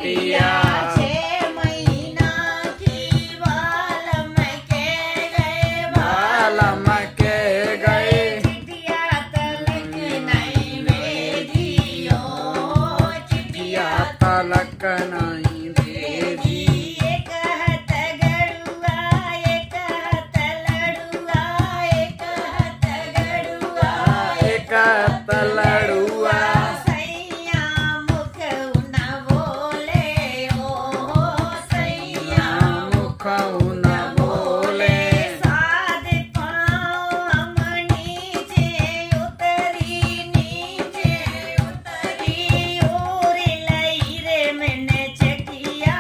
चिट्ठिया। 6 महीना की बालम के गए, बालम के गए, चिट्ठिया तलक नहीं भेजियो, चिट्ठिया तलक नहीं भेजी। एक हाथ गड़ुआ, एक हाथ लड़ुआ, एक हाथ गड़ुआ, एक हाथ लड़ुआ, सैया मुख न बोले, ओ सैया मुख न बोले। साध पाँव हम नीचे उतरी, नीचे उतरी, और लई रे मैंने चकिया,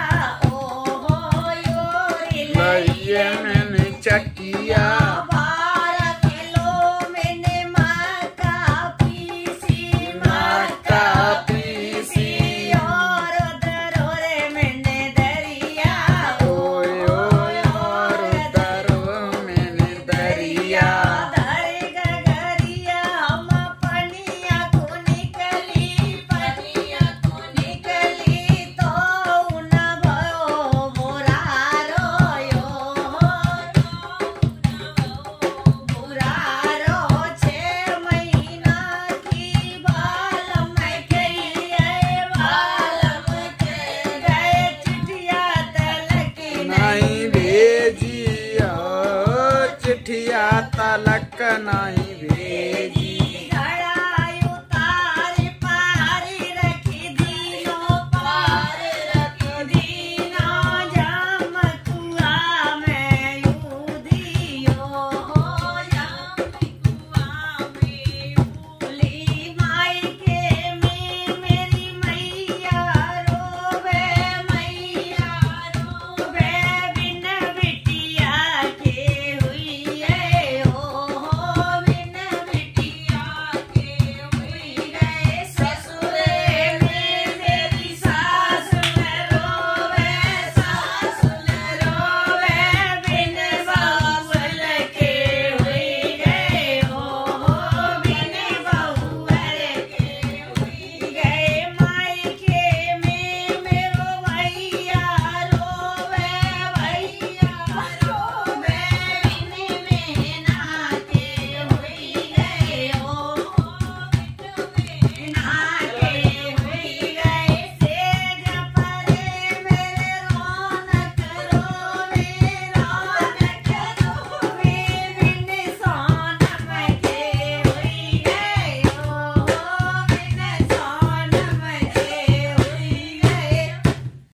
लइये मैंने चकिया। 12 किलो मैंने मक्का पीसी, मक्का पीसी, और दरोरे मैंने दरिया, ओय ओय और दरो मैंने दरिया। धर गगरिया हम पनिया को निकली, पनिया को निकली, तो न भयो बुरारो यो, बुरारो 6 महीना की बालम गई है, बालम के गए, चिट्ठिया तलक नहीं भेजी, चिट्ठिया तलक नहीं